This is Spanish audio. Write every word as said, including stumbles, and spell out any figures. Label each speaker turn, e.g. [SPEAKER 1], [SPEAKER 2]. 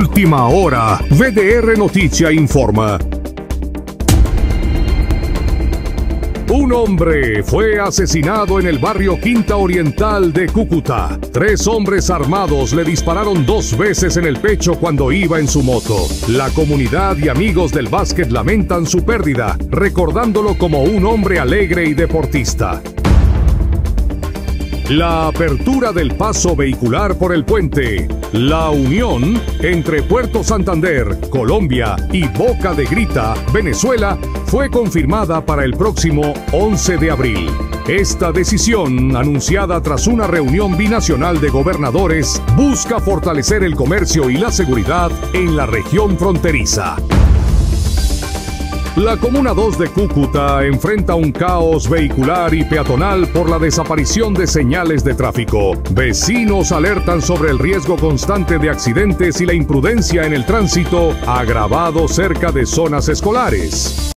[SPEAKER 1] Última hora. V D R Noticia informa. Un hombre fue asesinado en el barrio Quinta Oriental de Cúcuta. Tres hombres armados le dispararon dos veces en el pecho cuando iba en su moto. La comunidad y amigos del básquet lamentan su pérdida, recordándolo como un hombre alegre y deportista. La apertura del paso vehicular por el puente La Unión entre Puerto Santander, Colombia y Boca de Grita, Venezuela, fue confirmada para el próximo once de abril. Esta decisión, anunciada tras una reunión binacional de gobernadores, busca fortalecer el comercio y la seguridad en la región fronteriza. La Comuna dos de Cúcuta enfrenta un caos vehicular y peatonal por la desaparición de señales de tráfico. Vecinos alertan sobre el riesgo constante de accidentes y la imprudencia en el tránsito, agravado cerca de zonas escolares.